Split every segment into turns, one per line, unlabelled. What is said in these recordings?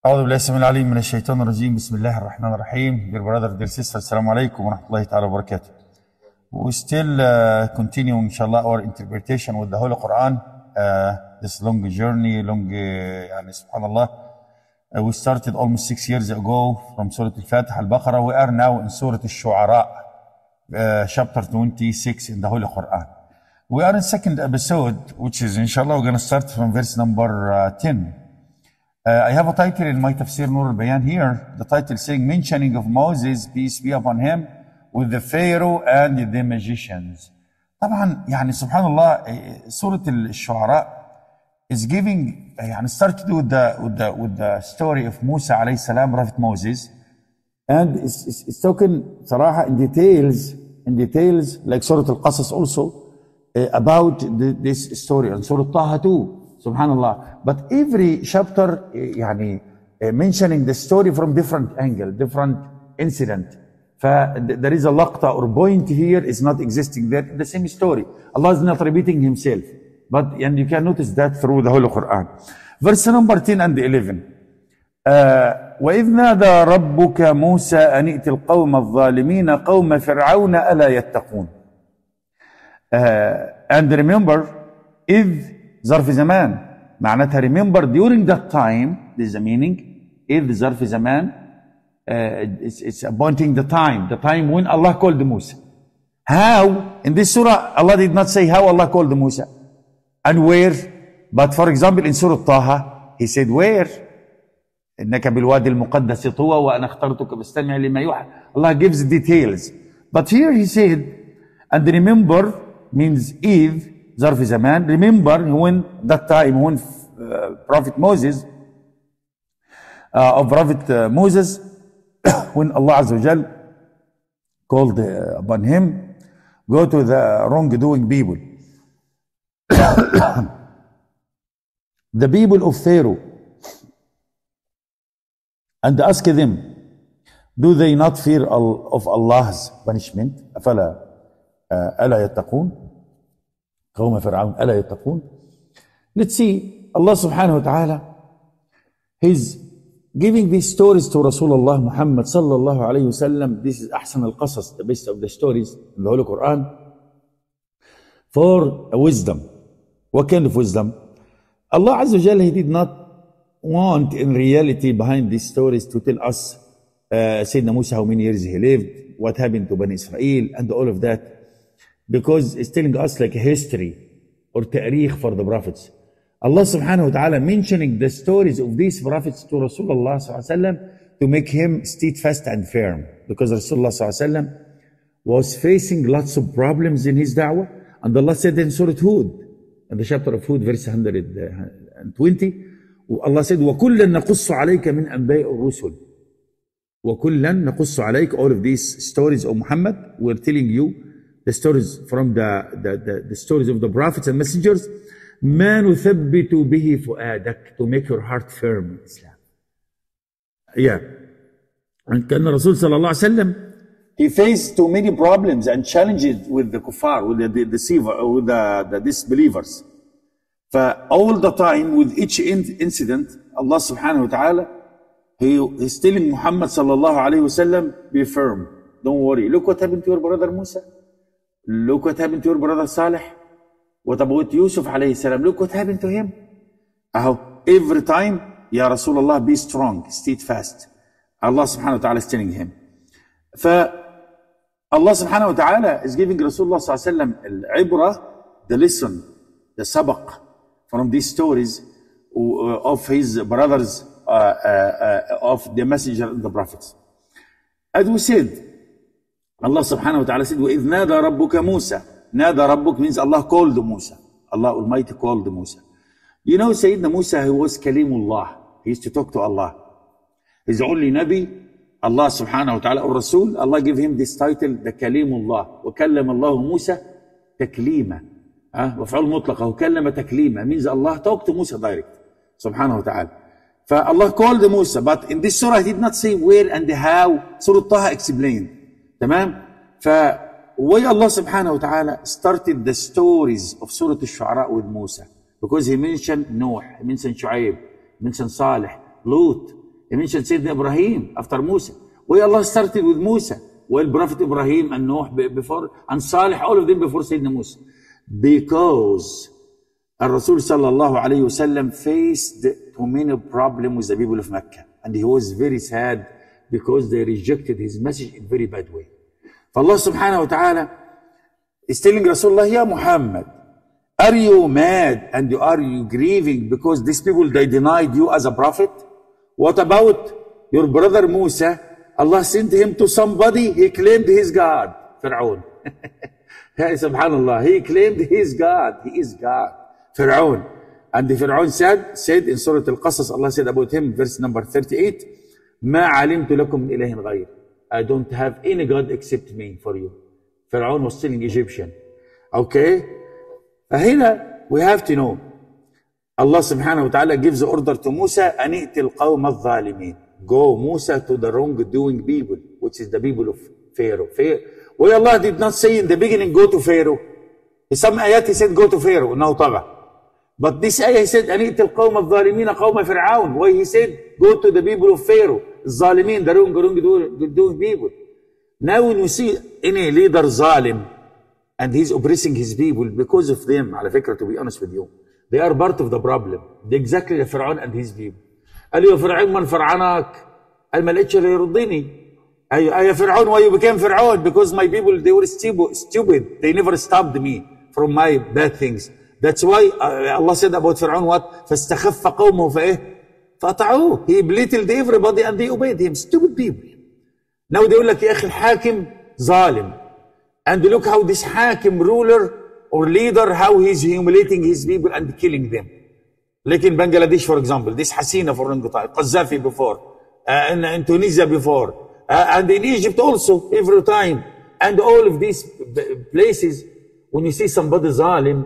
أعوذ بالله السميع العليم من الشيطان الرجيم. بسم الله الرحمن الرحيم. Dear brother, dear sister, السلام عليكم ورحمة الله تعالى وبركاته. We still continuing inshallah our interpretation with the Holy Quran. This long journey, يعني سبحان الله. We started almost 6 years ago from Surah Al-Fatiha Al-Baqarah. We are now in Surah Al-Shu'ara, chapter 26 in the Holy Quran. We are in second episode, which is inshallah we're going to start from verse number 10. I have a title in my Tafsir Nur al-Bayan here. The title saying mentioning of Moses, peace be upon him, with the Pharaoh and the magicians. طبعا يعني سبحان الله سورة الشعراء is giving يعني started with the story of Musa عليه السلام, Prophet Moses, and it's talking صراحة in details like Surah Al-Qasas also about this story, and Surah Taha too. Subhanallah. But every chapter يعني mentioning the story from different angle, different incident. There is a laqta or point here is not existing there. The same story. Allah is not repeating himself. And you can notice that through the Holy Quran. Verse number 10 and 11. وَإِذْ نَادَى رَبُّكَ مُوسَى أَنِ ائْتِ الْقَوْمَ الظَّالِمِينَ قَوْمَ فِرْعَوْنَ أَلَا يَتَّقُونَ. And remember, إِذْ ظرف زمان معناتها remember during that time. This is the meaning. إذ ظرف زمان it's appointing the time when Allah called Musa. How? In this surah Allah did not say how Allah called Musa and where, but for example in Surah Taha he said where. إنك بالوادي المقدس طوى وأنا اخترتك فاستمع لما يوحى. Allah gives details, but here he said and remember means إذ ظرف زمان. Remember when that time when Prophet Moses Moses when Allah Azza wa Jal called upon him, go to the wrongdoing people, the people of Pharaoh, and ask them, do they not fear of Allah's punishment? أفلا ألا يتقون قوم فرعون ألا يتقون. Let's see, Allah subhanahu wa ta'ala, He's giving these stories to Rasulullah Muhammad sallallahu alayhi wa sallam. This is أحسن القصص, the best of the stories in the Holy Quran, for wisdom. What kind of wisdom? Allah Azza wa Jalla, He did not want in reality behind these stories to tell us Sayyidina Musa how many years he lived, what happened to Bani Israel and all of that, because it's telling us like a history or تاريخ for the prophets. Allah subhanahu wa ta'ala mentioning the stories of these prophets to Rasulullah sallallahu alaihi wasallam to make him steadfast and firm, because Rasulullah sallallahu alaihi wasallam was facing lots of problems in his da'wah. And Allah said in Surah Hud, in the chapter of Hud, verse 120, Allah said, وَكُلًّا نَقُصُّ عَلَيْكَ مِنْ أَنْبَاءِ الرُّسُلِ. وَكُلًّا نَقُصُّ عَلَيْكَ, all of these stories of Muhammad, we're telling you the stories from the stories of the prophets and messengers. ما نثبت به فؤادك, to make your heart firm in Islam. Yeah. And كان الرسول صلى الله عليه وسلم, he faced too many problems and challenges with the kuffar, with the deceiver, with the disbelievers. All the time with each incident, Allah subhanahu wa ta'ala, He's telling Muhammad sallallahu alayhi wa sallam, be firm, don't worry. Look what happened to your brother Musa. Look what happened to your brother Saleh. What about Yusuf alayhi salam? Look what happened to him. Every time, Ya Rasulullah, be strong, steadfast. Allah subhanahu wa ta'ala is telling him. Allah subhanahu wa ta'ala is giving Rasulullah sallallahu alayhi wa sallam al-ibrah, the lesson, the sabaq from these stories of his brothers, of the messenger and the prophets. As we said, Allah subhanahu wa ta'ala said, وَإِذْ نَادَى رَبُّكَ مُوسَى. Nada Rabbuk means Allah called Musa. Allah Almighty called Musa. You know, Sayyidina Musa, he was Kalimullah. He used to talk to Allah. He's the only Nabi, Allah subhanahu wa ta'ala, or Rasul. Allah gave him this title, the Kalimullah. وَكَلَّمَ اللَّهُ مُوسَى تَكْلِيمًا. وفعل مطلقة, وكلم تكليما means Allah talked to Musa direct. Subhanahu wa ta'ala. Allah called Musa, but in this surah he did not say where and how. Surah Taha explained. تمام? Why Allah subhanahu wa ta'ala started the stories of Surah Al-Shu'ara with Musa? Because he mentioned Noah, he mentioned Shu'aib, he mentioned Salih, Lut. He mentioned Sayyidina Ibrahim after Musa. Why Allah started with Musa? Well, Prophet Ibrahim and Noah before, and Salih, all of them before Sayyidina Musa. Because Rasul sallallahu alayhi wasallam faced too many problems with the people of Mecca. And he was very sad because they rejected his message in a very bad way. Allah subhanahu wa ta'ala is telling Rasulullah, Ya Muhammad, are you mad and are you grieving because these people, they denied you as a prophet? What about your brother Musa? Allah sent him to somebody, he claimed he's God, Fir'aun. Subhanallah, he claimed he's God, he is God, Fir'aun. And the Fir'aun said in Surah Al-Qasas, Allah said about him, verse number 38, ما علمت لكم من إله غير. I don't have any God except me for you. Fir'aun was telling Egyptian. Okay? فهنا we have to know. Allah subhanahu wa ta'ala gives the order to Musa, أن ائت القوم الظالمين. Go Musa to the wrongdoing people, which is the people of Pharaoh. Why Allah did not say in the beginning, go to Pharaoh. In some ayat he said, go to Pharaoh, no طغى. But this ayah he said, أن ائت القوم الظالمين قوم فرعون. Why he said, go to the people of Pharaoh, الظالمين, the wrongdoing people. Now when you see any leader zalim, and he's oppressing his people, because of them, على فكرة, to be honest with you, they are part of the problem. They exactly like Fir'aun and his people. قال له يا فرعون من فرعناك؟ قال ما لقيتش اللي يرضيني. يا فرعون, why you became Fir'aun? Because my people, they were stupid. They never stopped me from my bad things. That's why Allah said about Fir'aun what? فاستخف قومه فإيه؟ فأطاعوه. He belittled everybody and they obeyed him. Stupid people. Now they يقول لك يا أخي الحاكم ظالم. And look how this hakim ruler or leader, how he's humiliating his people and killing them. Like in Bangladesh, for example, this Hasina for Qaddafi before, in Tunisia before, and in Egypt also, every time. And all of these places, when you see somebody zalim,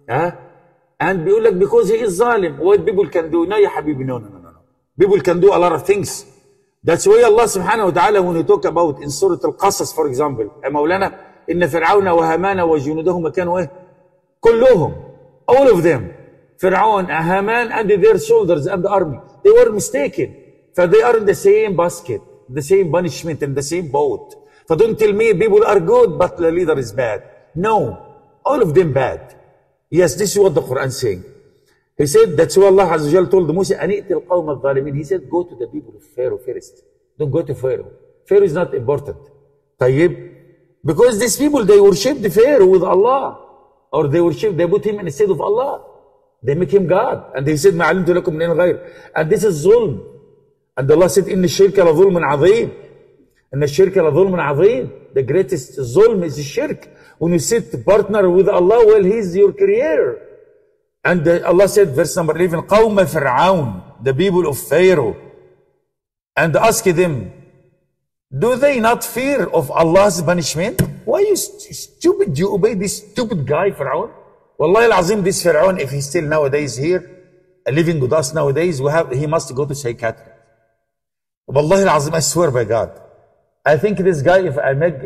and be like, because he is zalim, what people can do? No, ya habibi, no. People can do a lot of things. That's why Allah subhanahu wa ta'ala, when we talk about in Surah Al-Qasas, for example, مولانا, إن فرعون وهامان وجنودهما كانوا إيه؟ كلهم, all of them, فرعون, Haman, and their soldiers and the army, they were mistaken. For they are in the same basket, the same punishment, in the same boat. So don't tell me people are good, but the leader is bad. No, all of them bad. Yes, this is what the Quran is saying. He said, that's why Allah Azza wa Jal told Musa, أن ائت القوم الظالمين. He said, go to the people of Pharaoh first. Don't go to Pharaoh. Pharaoh is not important. طيب. Because these people, they worship the Pharaoh with Allah. Or they put him instead of Allah. They make him God. And they said, ما علمت لكم من غير. And this is zulm. And Allah said, إن الشرك لظلم عظيم. إن الشرك لظلم عظيم. The greatest zulm is the shirk. When you sit partner with Allah, well, He's your creator. And Allah said, verse number 11, قوم فرعون, the people of Pharaoh. And ask them, do they not fear of Allah's punishment? Why you stupid? You obey this stupid guy, Fir'aun? Wallahi al-Azim, this Fir'aun, if he's still nowadays here, living with us nowadays, he must go to psychiatry. Wallahi al-Azim, I swear by God. I think this guy, if I make,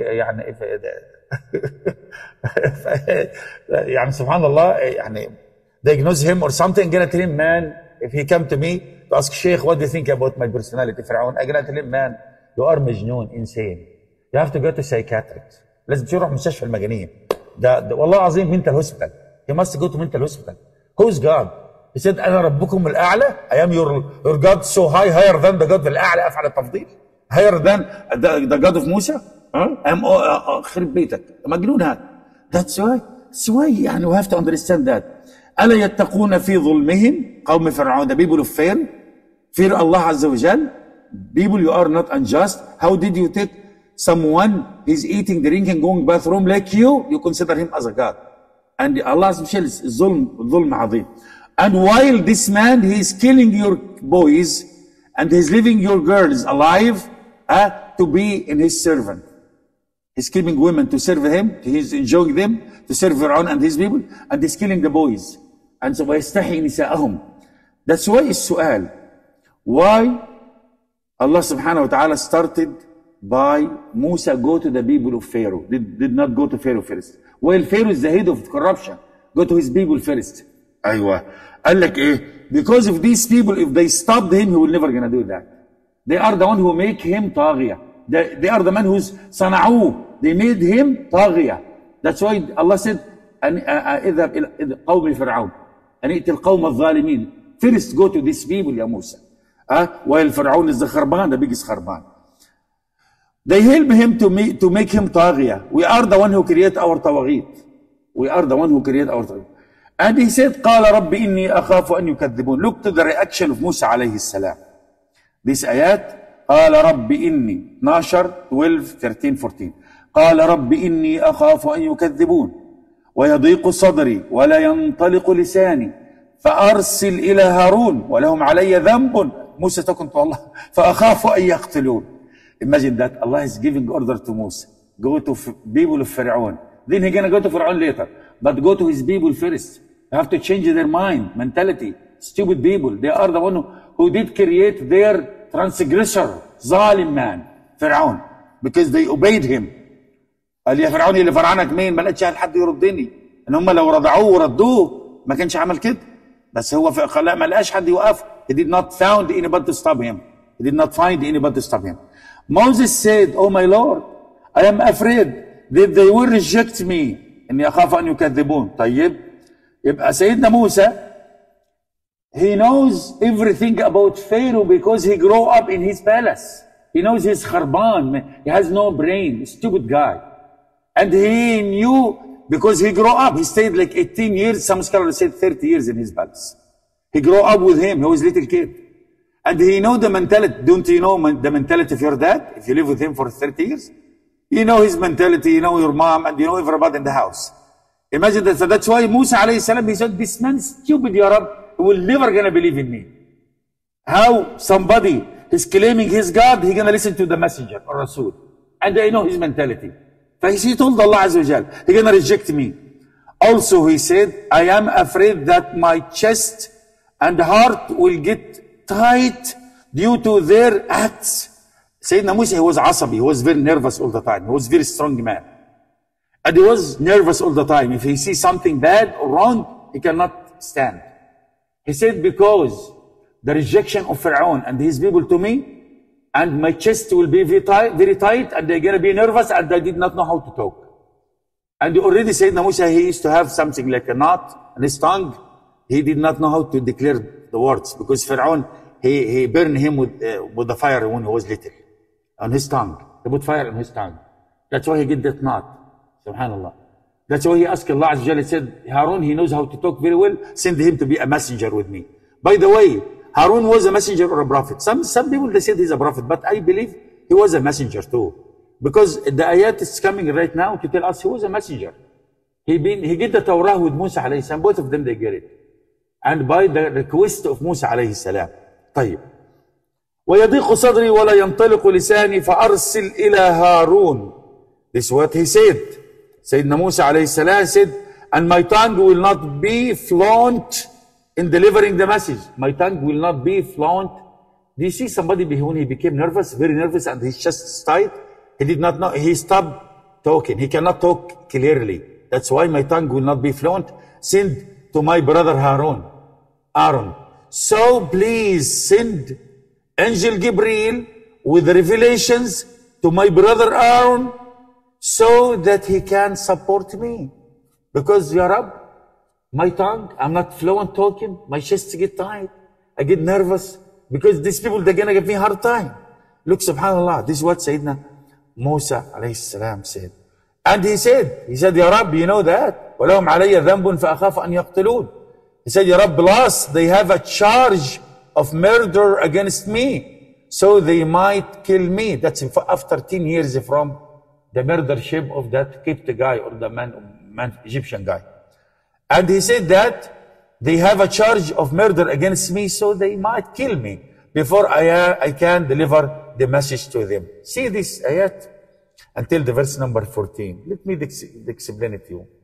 يعني سبحان الله, يعني diagnose him or something, I'm gonna tell him, man, if he come to me to ask Sheikh, what do you think about my personality, Fir'aun? I'm gonna tell him, man, you are مجنون, insane. You have to go to psychiatrist. لازم تروح مستشفى المجانين. ده والله العظيم mental hospital. You must go to mental hospital. Who's God? He said, أنا ربكم الأعلى. I am your God so high, higher than the God الأعلى, أفعل التفضيل. Higher than the God of Musa. I'm خرب بيتك. مجنون هذا. That's why يعني we have to understand that. ألا يتقون في ظلمهم قوم فرعون, the people of Pharaoh, fear Allah Azza wa Jal. People, you are not unjust. How did you take someone, he's eating, drinking, going bathroom like you consider him as a God? And Allah Azza wa Jal is zulm azim. And while this man, he is killing your boys and he's leaving your girls alive to be in his servant. He's killing women to serve him, he's enjoying them, to serve Fir'aun and his people, and he's killing the boys. And so, وَيَسْتَحِي نِسَاءَهُمْ. That's why it's su'al. Why Allah subhanahu wa ta'ala started by Musa go to the people of Pharaoh, did not go to Pharaoh first. Well, Pharaoh is the head of corruption. Go to his people first. أيوة. قال لك إيه? Because of these people, if they stopped him, he will never gonna do that. They are the one who make him طاغية. They are the man who's صنعوه. They made him طاغية. That's why Allah said اذهب إلى قوم فرعون أن ائت القوم الظالمين. First go to these people يا موسى. While فرعون is the خربان, the biggest خربان. They help him to make him طاغية. We are the one who create our طواغيت. We are the one who create our طواغيت. And he said قال رب إني أخاف أن يكذبون. Look to the reaction of موسى عليه السلام. This آيات قال رب إني 12 12 13 14 قال رب إني أخاف أن يكذبون ويضيق صدري ولا ينطلق لساني فأرسل إلى هارون ولهم علي ذنب. موسى talking to Allah فأخاف أن يقتلون. Imagine that Allah is giving order to Musa. Go to people of Pharaoh. Then he's gonna go to Pharaoh later. But go to his people first. You have to change their mind, mentality. Stupid people. They are the one who did create their transgressor, ظالم man, فرعون. Because they obeyed him. قال يا فرعون اللي فرعنك مين؟ ما لقيتش حد يردني. ان هم لو رضعوه وردوه ما كانش عمل كده. بس هو ما لقاش حد يوقف. He did not found anybody to stop him. He did not find anybody to stop him. Moses said, "Oh my Lord, I am afraid that they will reject me." إني أخاف أن يكذبون. طيب يبقى سيدنا موسى he knows everything about Pharaoh because he grew up in his palace. He knows his خربان. He has no brain. Stupid guy. And he knew because he grew up. He stayed like 18 years. Some scholars said 30 years in his palace. He grew up with him. He was a little kid. And he know the mentality. Don't you know the mentality of your dad? If you live with him for 30 years, you know his mentality, you know your mom, and you know everybody in the house. Imagine that. So that's why Musa alayhi salam, he said, this man is stupid, Ya Rab. He will never gonna believe in me. How somebody is claiming his God, he gonna listen to the messenger or Rasul. And I know his mentality. So he told Allah Azza wa Jal, he gonna reject me. Also he said, I am afraid that my chest and heart will get tight due to their acts. Sayyidina Musa, he was asabi, he was very nervous all the time. He was a very strong man. And he was nervous all the time. If he sees something bad or wrong, he cannot stand. He said, because the rejection of Pharaoh and his people to me, and my chest will be very tight, and they're going to be nervous, and I did not know how to talk. And already Sayyidina Musa, he used to have something like a knot in his tongue. He did not know how to declare the words, because Pharaoh, he burned him with the fire when he was little, on his tongue. He put fire on his tongue. That's why he get that knot. Subhanallah. That's why he asked Allah Azza wa Jalla, he said, Harun, he knows how to talk very well, send him to be a messenger with me. By the way, Harun was a messenger or a prophet. Some people, they said he's a prophet, but I believe he was a messenger too. Because the ayat is coming right now to tell us he was a messenger. He get the Torah with Musa alayhi salam, both of them they get it. And by the request of Musa alayhi salam. طيب. ويضيق صدري ولا ينطلق لساني فأرسل إلى هارون. This is what he said. Sayyidina Musa alayhi salam said, and my tongue will not be fluent in delivering the message. My tongue will not be fluent. Do you see somebody when he became nervous, very nervous, and his chest is tight? He did not know, he stopped talking. He cannot talk clearly. That's why my tongue will not be fluent. Send to my brother Aaron. So please send Angel Gabriel with revelations to my brother Aaron so that he can support me. Because, Ya Rab, my tongue, I'm not fluent talking, my chest get tight, I get nervous, because these people, they're going to give me a hard time. Look, subhanAllah, this is what Sayyidina Musa alayhi salam said. And he said, Ya Rab, you know that? وَلَهُمْ عَلَيَّ ذَنْبٌ فَأَخَافَ أَنْ يَقْتُلُونَ. He said, Ya Rab, plus they have a charge of murder against me, so they might kill me. That's after 10 years from the murdership of that Egyptian guy, or the Egyptian guy. And he said that they have a charge of murder against me, so they might kill me before I can deliver the message to them. See this ayat until the verse number 14. Let me explain it to you.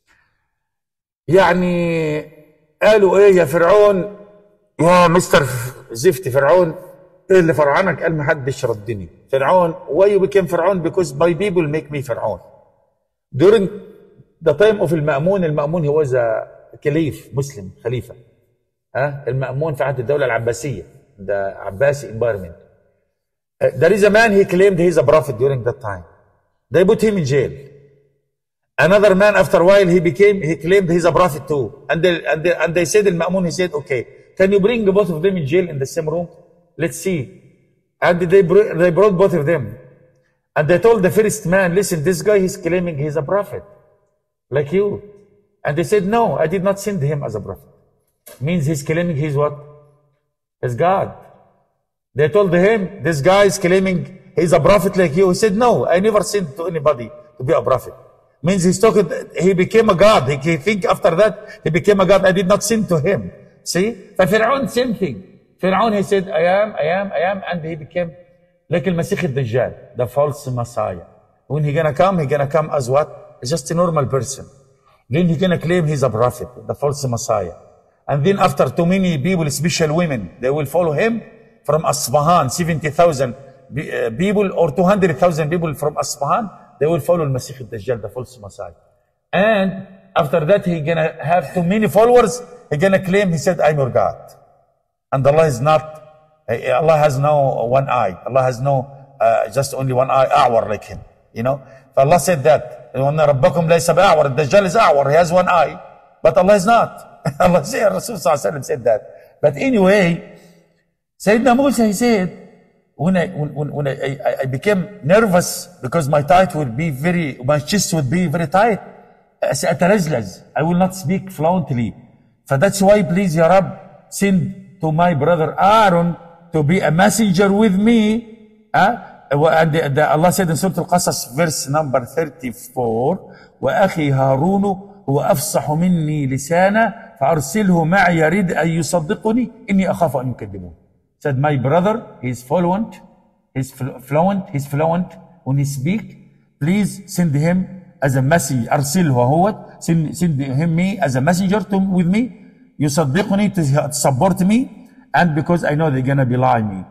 يعني قالوا ايه يا فرعون، يا مستر زفت فرعون، ايه اللي فرعنك؟ قال ما حدش ردني. فرعون, why you became فرعون? Because my people make me فرعون. During the time of المأمون he was a caliph, Muslim, خليفة. المأمون في عهد الدولة العباسية, the Abbasi environment. There is a man, he claimed he's a prophet during that time. They put him in jail. Another man, after a while, he claimed he's a prophet too. And they said, Al-Ma'mun, he said, okay, can you bring both of them in jail in the same room? Let's see. And they brought both of them. And they told the first man, listen, this guy, he's claiming he's a prophet, like you. And they said, no, I did not send him as a prophet. Means he's claiming he's what? He's God. They told him, this guy is claiming he's a prophet like you. He said, no, I never sent to anybody to be a prophet. Means he's talking, he became a God. He think after that, he became a God. I did not send to him. See? ففرعون, same thing. Fir'aun, he said, I am, and he became like al-Masih al-Dajjal, the false Messiah. When he gonna come as what? Just a normal person. Then he gonna claim he's a prophet, the false Messiah. And then after too many people, especially women, they will follow him from Asbahan, 70,000 people or 200,000 people from Asbahan, they will follow al-Masih al-Dajjal, the false Messiah. And after that, he gonna have too many followers, he gonna claim, he said, I'm your God. And Allah is not, Allah has no one eye. Allah has no, just only one eye, a'war like him. You know? Allah said that. وَأَنَّ رَبَّكُمْ لَيْسَ بِأَعْوَرٍ Dajjal is a'war, he has one eye. But Allah is not. Allah said, Rasul said that. But anyway, Sayyidina Musa, he said, when I became nervous because my chest would be very tight, I will not speak fluently. So that's why, please, Ya Rab, send to my brother Aaron to be a messenger with me. And Allah said in Surah Al-Qasas, verse number 34, وَأَخِي هَارُونُ هُوَ أَفْصَحُ مِنِّي لِسَانًا فَأَرْسِلْهُ مَعِيَ يَرِدْ أَن يُصَدِّقُنِي إِنِّي أَخَافُ أَن يُكَذِّبُونِ. Said, my brother, he's fluent when he speak. Please send him as a messenger. أرسله هو, send him me as a messenger with me. يصدقني, to support me, and because I know they're gonna belie me.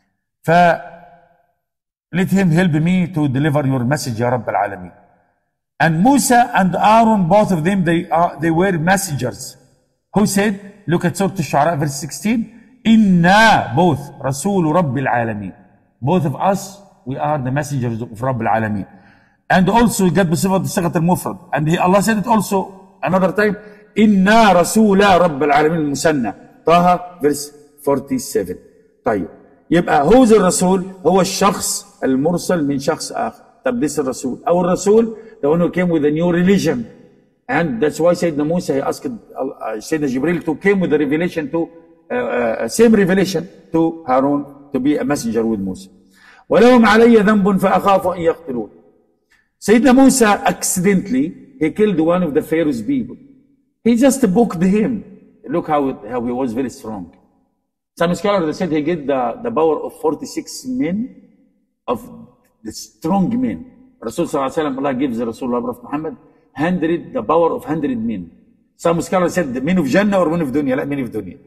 Let him help me to deliver your message, Ya Rabb al-Alameen. And Musa and Aaron, both of them, they were messengers. Who said, look at Surah Al-Shu'ara, verse 16, Inna, both, Rasul Rabb al-Alameen. Both of us, we are the messengers of Rabb al-Alameen. And also, he got Sighat al-Mufrad. And Allah said it also another time, Inna Rasula Rabb al-Alamin Musanna. Taha, verse 47. طيب. يبقى هو الرسول هو الشخص المرسل من شخص آخر. طب this الرسول. أو الرسول, the one who came with a new religion. And that's why Sayyidina Musa, he asked Sayyidina Jibril to came with the revelation to, same revelation to Harun to be a messenger with Musa. ولهم علي ذنب فأخاف أن يقتلون. Sayyidina Musa accidentally, he killed one of the Pharaoh's people. He just booked him. Look how he was very strong. Some scholars said he get the power of 46 men, of the strong men. Rasul sallallahu alaihi wasallam, Allah gives Rasulullah Prophet Muhammad the power of 100 men. Some scholars said the men of Jannah or men of Dunya, like men of Dunya.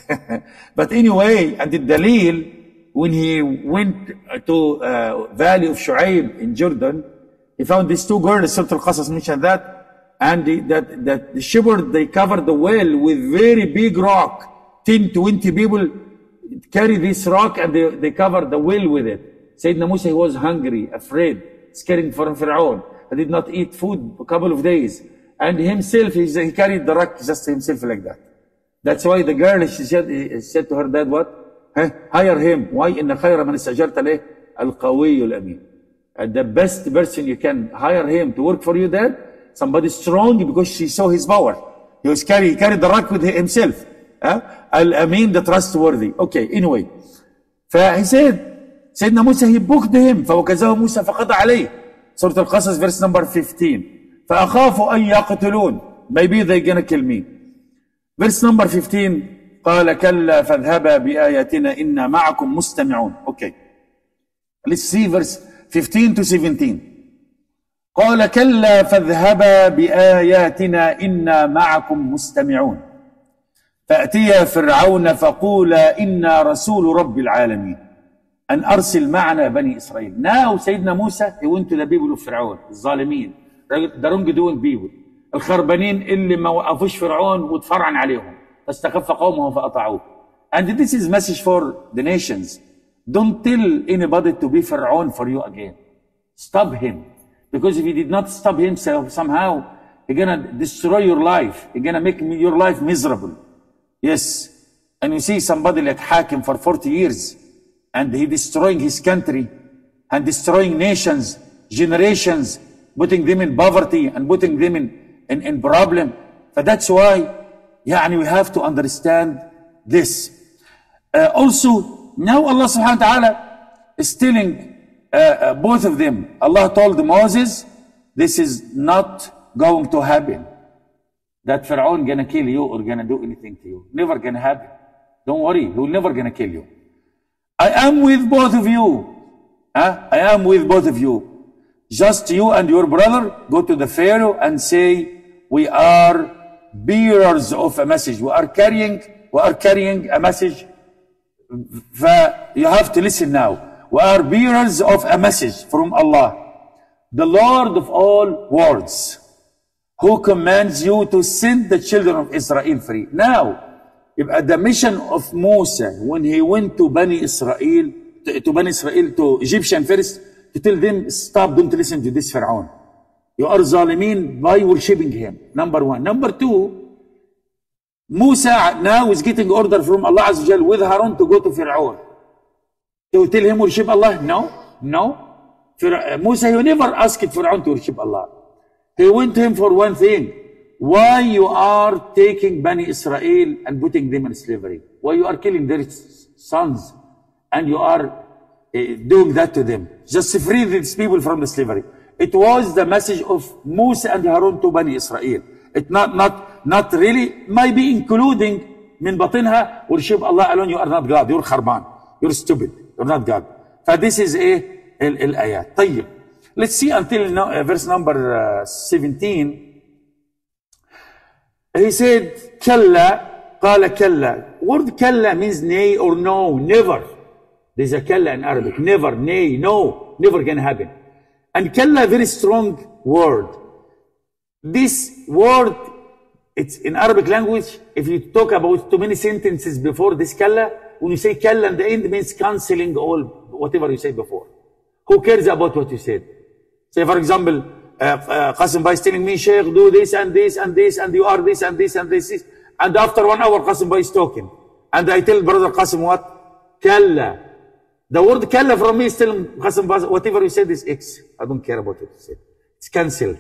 But anyway, and the Dalil, when he went to Valley of Shu'aib in Jordan, he found these two girls. Surah Al-Qasas mentioned that. And the shepherd, they covered the well with very big rock. 10, 20 people carry this rock and they covered the well with it. Sayyidina Musa, he was hungry, afraid, scared from Fir'aun. He did not eat food a couple of days. And himself, he carried the rock just himself like that. That's why the girl, she said to her dad, what? Hire him. Why? Inna khayra man istajarta leh al-qawiyyu al-amin. The best person you can hire him to work for you, dad, somebody strong, because she saw his power. He carried the rock with himself. Al-Amin, the trustworthy. Okay, anyway. He said, Sayyidina Musa, he booked him. فَوَكَزَهُ مُوسَى فَقَضَ عَلَيْهِ. Surah Al-Qasas, verse number 15. فَأَخَافُ أَن يَقْتُلُونَ. Maybe they're gonna kill me. Verse number 15. قَالَ كَلَّا فَاذْهَبَا بِآيَاتِنَا إِنَّا مَعَكُمْ مُسْتَمِعُونَ. Okay. Let's see verse 15 to 17. قال كلا فاذهبا بآياتنا إنا معكم مستمعون فأتيا فرعون فقولا إنا رسول رب العالمين أن أرسل معنا بني إسرائيل. Now سيدنا موسى, he went to the people of فرعون, الظالمين, the wrong doing people, الخربانين اللي ما وقفوش فرعون وتفرعن عليهم فاستخف قومه فأطاعوه. And this is message for the nations. Don't tell anybody to be Pharaoh for you again. Stop him. Because if you did not stop himself, somehow he's gonna destroy your life. He's gonna make your life miserable. Yes. And you see somebody like Hakim for 40 years, and he destroying his country and destroying nations, generations, putting them in poverty and putting them in problem. But that's why we have to understand this. Also, now Allah subhanahu wa ta'ala is telling both of them. Allah told Moses, this is not going to happen. That Pharaoh gonna kill you or gonna do anything to you. Never gonna happen. Don't worry, he will never gonna kill you. I am with both of you. I am with both of you. Just you and your brother go to the Pharaoh and say, we are bearers of a message. We are carrying a message. You have to listen now. We are bearers of a message from Allah, the Lord of all worlds, who commands you to send the children of Israel free. Now, the mission of Musa when he went to Bani Israel, to Egyptian first, to tell them, stop, don't listen to this Pharaoh. You are zalimin by worshipping him. Number one. Number two, Musa now is getting order from Allah Azza wa Jal with Harun to go to Pharaoh. To tell him worship Allah? No. Musa, he never asked Pharaoh to worship Allah. He went to him for one thing. Why you are taking Bani Israel and putting them in slavery? Why you are killing their sons and you are doing that to them? Just free these people from the slavery. It was the message of Musa and Harun to Bani Israel. It not really, might be including min batinha, worship Allah alone. You are not God. You're kharban. You're stupid. You're not God. So this is الآيات. طيب. Let's see until verse number 17. He said, كلا, قال كلا. Word كلا means nay or no, never. There's a كلا in Arabic. Never, nay, no, never can happen. And كلا, very strong word. This word, it's in Arabic language. If you talk about too many sentences before this كلا, when you say كلا in the end, it means cancelling all whatever you said before. Who cares about what you said? Say, for example, Qasim Bhai is telling me, Sheikh, do this and this and this, and you are this and this and this. And after 1 hour, Qasim Bhai is talking. And I tell brother Qasim what? Kalla. The word Kalla from me is telling Qasim Bhai, whatever you said is X. I don't care about what you said. It's cancelled.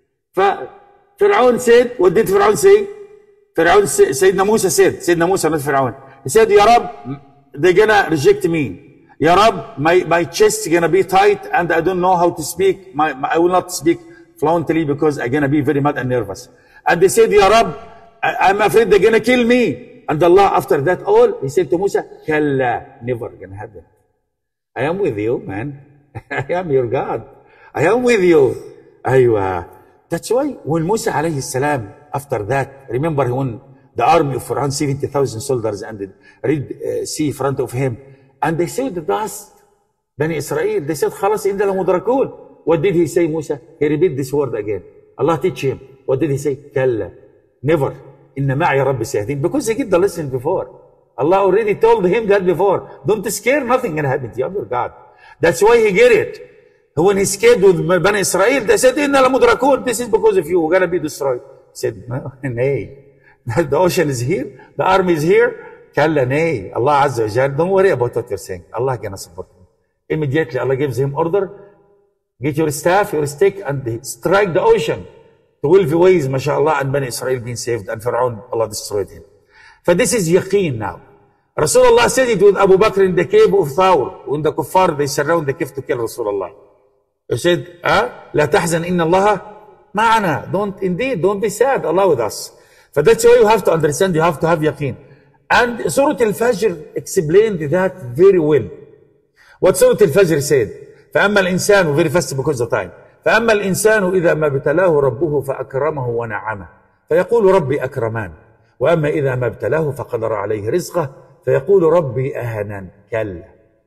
Pharaoh said, what did Pharaoh say? Pharaoh, Sayyidina Musa said, Sayyidina Musa, not Pharaoh. He said, Ya Rab, they're gonna reject me. Ya Rab, my chest is gonna be tight and I don't know how to speak. I will not speak fluently because I'm gonna be very mad and nervous. And they said, Ya Rab, I'm afraid they're gonna kill me. And Allah, after that all, he said to Musa, Kalla, never gonna happen. I am with you, man. I am your God. I am with you. Aywa. That's why when Musa alayhi salam, after that, remember when the army of Pharaoh, 70,000 soldiers and the Red Sea in front of him, and they said the dust, Bani Israel, they said, خلاص إننا لمدركون. What did he say, Musa? He repeat this word again. Allah teach him. What did he say? كلا. Never. إن معي رب سيهدين. Because he get the lesson before. Allah already told him that before. Don't scare, nothing can happen to you. I'm your God. That's why he get it. When he scared with Bani Israel, they said, إننا لمدركون. This is because of you. We're going to be destroyed. He said, no, nay. The ocean is here. The army is here. Kalla, nay. Allah Azza wa Jal, don't worry about what you're saying. Allah gonna support him. Immediately Allah gives him order, get your staff, your stick, and strike the ocean. 12 ways, mashallah, and Bani Israel being saved, and Pharaoh, Allah destroyed him. So this is yaqeen now. Rasulullah said it with Abu Bakr in the cave of Thawr, when the kuffar, they surround the cave to kill Rasulullah. He said, لا تحزن إن الله معنا. Don't be sad, Allah with us. So that's why you have to understand, you have to have yaqeen. And Surah Al-Fajr explained that very well. What Surah Al-Fajr said, فأما الإنسان, very fast because of time, فأما الإنسان إذا ما ابتلاه ربه فأكرمه ونعمه فيقول ربي أكرمان وأما إذا ما ابتلاه فقدر عليه رزقه فيقول ربي أهنن. كلا.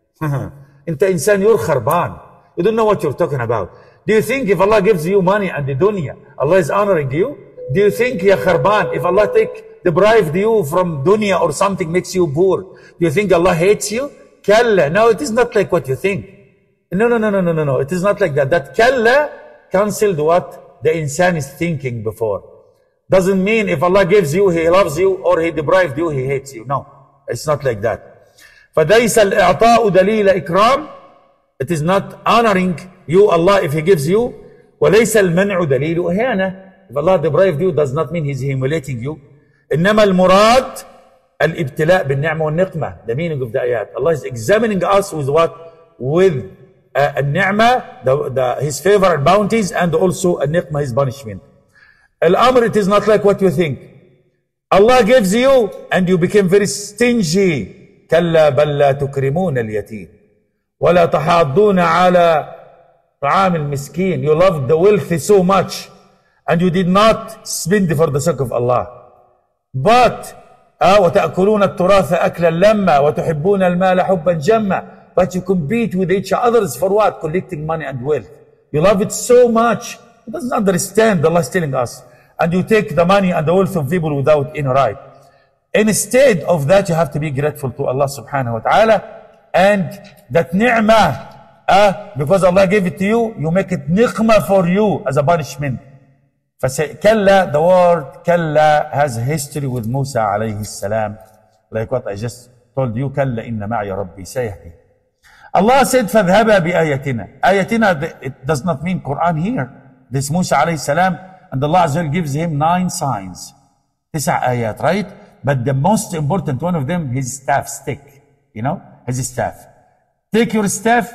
أنت إنسان, you're خربان. You don't know what you're talking about. Do you think if Allah gives you money and the dunya, Allah is honoring you? Do you think, ya kharban, if Allah deprived you from dunya or something makes you poor, do you think Allah hates you? kalla. No, it is not like what you think. No. It is not like that. That kalla cancelled what the insan is thinking before. Doesn't mean if Allah gives you, He loves you, or He deprived you, He hates you. No, it's not like that. فَلَيْسَ الْإِعْطَاءُ دَلِيلَ إِكْرَامٍ. It is not honoring you, Allah, if He gives you. وَلَيْسَ الْمَنْعُ دَلِيلُ إِهَانَةٍ. If Allah deprived you, does not mean He's humiliating you. إنما المراد الابتلاء بالنعمة والنقمة. The meaning of the ayat. Allah is examining us with what? With النعمة, His favor and bounties, and also النقمة, His punishment. Al-Amr, it is not like what you think. Allah gives you and you became very stingy. كلا بل لا تكرمون اليتيم ولا تحاضون على طعام المسكين. You loved the wealthy so much and you did not spend for the sake of Allah. But وتأكلون التراث أكلا لما وتحبون المال حبا جما. But you compete with each others for what? Collecting money and wealth. You love it so much. He doesn't understand. Allah is telling us. And you take the money and the wealth of people without any right. Instead of that, you have to be grateful to Allah subhanahu wa ta'ala. And that ni'mah, because Allah gave it to you, you make it niqmah for you as a punishment. Kalla, the word kalla has a history with Musa alayhi salam. Like what I just told you, kalla inna ma'i rabbi sayahdi. Allah said, فَذْهَبَا بِآيَتِنَا. Ayatina, it does not mean Quran here. This Musa alayhi salam, and Allah Azza wa Jal gives him 9 signs. 9 ayat, right? But the most important one of them, his staff stick. You know, his staff. Take your staff,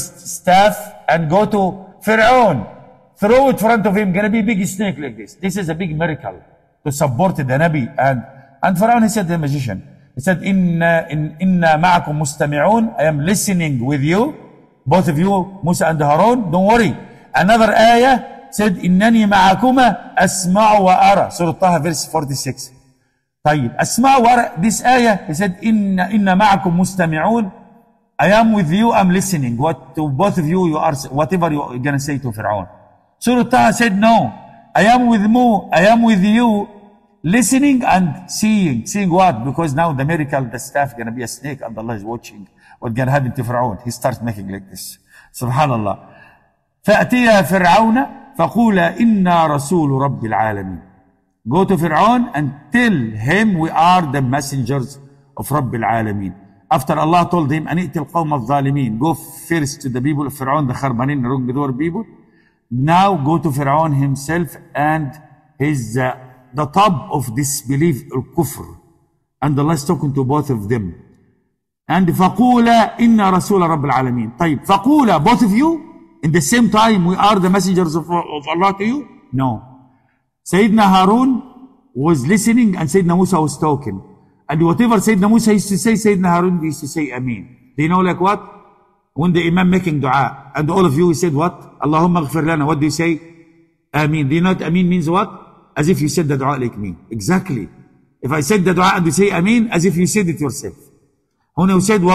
and go to Pharaoh. Throw it in front of him, gonna be a big snake like this. This is a big miracle to support the Nabi. And Pharaoh, he said, the magician, he said, Inna ma'akum mustami'un. I am listening with you. Both of you, Musa and Harun, don't worry. Another ayah said, Innani ma'akuma asma'u wa ara. Surah Taha, verse 46. طيب, asma'u wa ara. This ayah, he said, Inna ma'akum mustami'un. I am with you, I'm listening. What to both of you, you are, whatever you're gonna say to Pharaoh. Surah Taha said, no. I am with you, listening and seeing. Seeing what? Because now the miracle, the staff gonna be a snake and Allah is watching. What gonna happen to Pharaoh? He starts making like this. Subhanallah. فَأْتِيَا فِرْعَوْنَ فَقُولَا إِنَّا رَسُولُ رَبِّ الْعَالَمِينَ. Go to Pharaoh and tell him we are the messengers of Rabb al-Alameen. After Allah told him, أَنِئْتِ الْقَوْمَ الظَّالِمِينَ. Go first to the people of Pharaoh, the Kharbanin, wrongdoer people. Now go to Pharaoh himself and his, the top of disbelief, al-kufr. And Allah is talking to both of them. And فَقُولَا إِنَّا رَسُولَ رَبِّ الْعَالَمِينَ. طيب, فَقُولَا, both of you, in the same time, we are the messengers of Allah to you? No. Sayyidina Harun was listening and Sayyidina Musa was talking. And whatever Sayyidina Musa used to say, Sayyidina Harun used to say Ameen. Do you know like what? When the Imam making dua, and all of you said what? Allahumma ghfir lana. What do you say? Ameen. Do you know what Ameen means what? As if you said the dua like me. Exactly. If I said the dua and you say Ameen, as if you said it yourself. When you said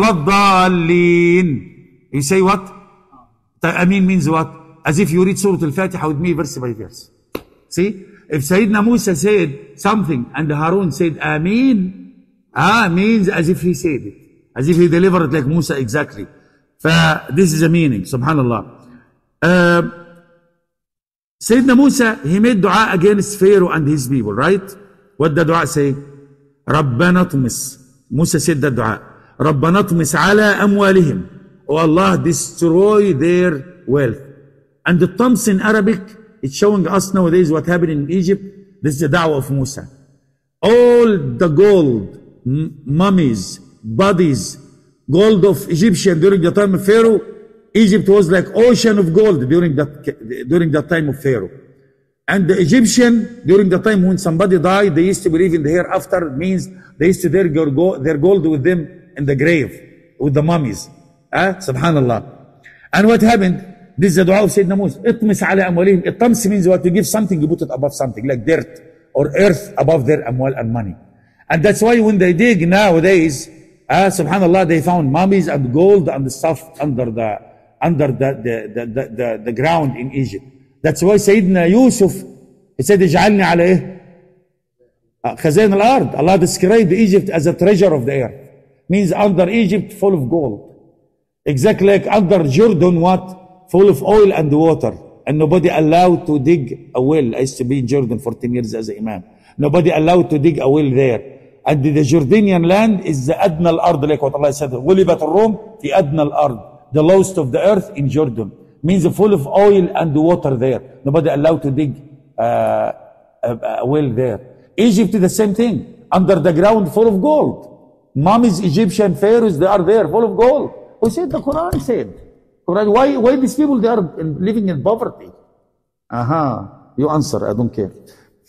Waladhalin, you say what? Ameen means what? As if you read Surah Al-Fatiha with me verse by verse. See? If Sayyidina Musa said something and Harun said Ameen, means as if he said it. As if he delivered like Musa exactly. This is a meaning. Subhanallah. Sayyidina Musa, he made dua against Pharaoh and his people, right? What did the dua say? Rabbana tmis. Musa said that dua. Rabbana tmis ala amwalihim. Oh Allah, destroy their wealth. And the thumbs in Arabic, it's showing us nowadays what happened in Egypt. This is the da'wah of Musa. All the gold, mummies, bodies, gold of Egyptian during the time of Pharaoh, Egypt was like ocean of gold during that time of Pharaoh. And the Egyptian, during the time when somebody died, they used to believe in the hereafter. It means they used to their gold with them in the grave, with the mummies. Subhanallah. And what happened? This is the dua of Sayyidina Musa. Itmis ala amwalihim. Itams means what? You give something, you put it above something, like dirt or earth above their amwal and money. And that's why when they dig nowadays, subhanallah, they found mummies and gold and stuff under the ground in Egypt. That's why Sayyidina Yusuf, he said, اجعلني على ايه? خزائن الأرض. Allah described Egypt as a treasure of the earth. means under Egypt full of gold. Exactly like under Jordan what? Full of oil and water. And nobody allowed to dig a well. I used to be in Jordan 14 years as an imam. Nobody allowed to dig a well there. And the Jordanian land is the أدنى الأرض, like what Allah said. غُلِبَتِ الروم في أدنى الأرض. The lowest of the earth in Jordan. Means full of oil and water there. Nobody allowed to dig a well there. Egypt is the same thing. Under the ground full of gold. Mommy's Egyptian pharaohs, they are there full of gold. Who said? The Quran said. Quran, why these people, they are living in poverty? You answer, I don't care.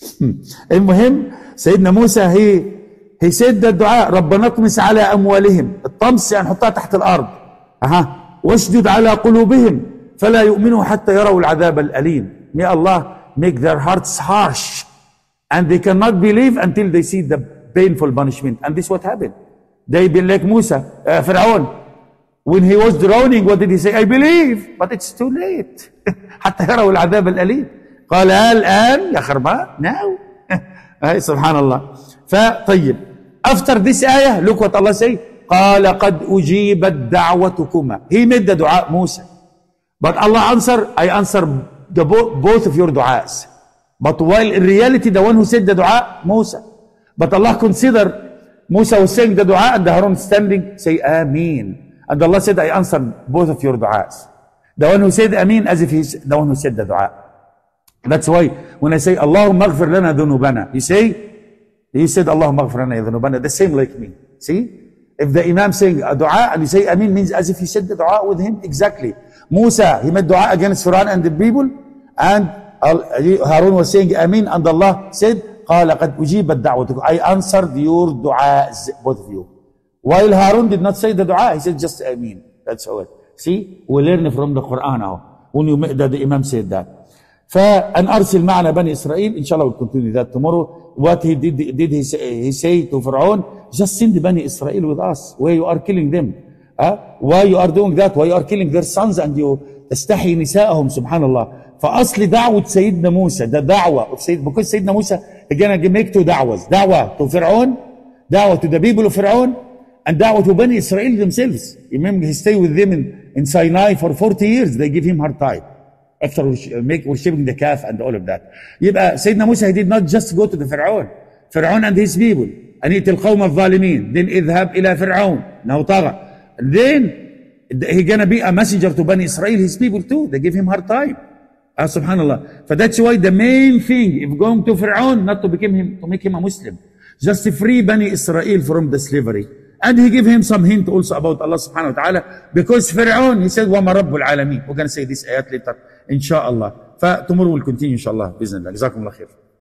المهم سيدنا موسى he said the دعاء ربنا اطمس على أموالهم. الطمس يعني حطها تحت الأرض. واشدد على قلوبهم فلا يؤمنوا حتى يروا العذاب الأليم. May Allah make their hearts harsh and they cannot believe until they see the painful punishment. And this is what happened. They be like Musa, Pharaoh. When he was drowning, what did he say? I believe, but it's too late. حتى يروا العذاب الأليم. قال الآن يا خربان. Now. سبحان الله. فطيب. After this ayah, look what Allah say. قال قد أجيبت دعوتكما. He made the dua Musa. But Allah answered, I answer both of your du'as. But while in reality, the one who said the dua, Musa. But Allah considered Musa was saying the dua and the Harun standing, say Ameen. And Allah said, I answered both of your du'as. The one who said Ameen as if he's the one who said the dua. That's why when I say Allahumma aghfir lana dhunubana, you said Allahumma aghfir lana dhunubana, the same like me. See? If the Imam saying a dua and you say Ameen means as if he said the dua with him, exactly. Musa, he made dua against Fir'aun and the people, and Harun was saying Ameen, and Allah said, قال قد أجيبت دعوتكم. I answered your du'as, both of you. While Harun did not say the dua, he said just Ameen. That's all. See, we learn from the Quran now. When the Imam said that. فأن أرسل معنا بني إسرائيل. Inshallah we'll continue that tomorrow. What he did he say to Pharaoh? Just send the Bani Israel with us. Why you are killing them? Why you are doing that? Why you are killing their sons and you تستحي نساءهم? Subhanallah. فأصل دعوة سيدنا موسى, the da'wah of because Sayyidina Musa again make two da'was. Da'wah to Pharaoh, da'wah to the people of Pharaoh, and da'wah to Bani Israel themselves. Remember, he stayed with them in Sinai for 40 years. They give him hard time after worshipping the calf and all of that. يبقى Sayyidina Musa, he did not just go to the Pharaoh and his people. أنيت القوم الظالمين. Then اذهب إلى فرعون. Now طغى. Then he gonna be a messenger to Bani Israel, his people too. They give him hard time. Subhanallah. So that's why the main thing, if going to Fir'aun, not to make him a Muslim, just to free Bani Israel from the slavery. And he gave him some hint also about Allah subhanahu wa ta'ala, because Fir'aun, he said, وَمَا رَبُّ الْعَالَمِينَ. We're going to say this ayat later, inshallah. Tomorrow we'll continue, inshallah, بإذن الله. جزاكم الله خير.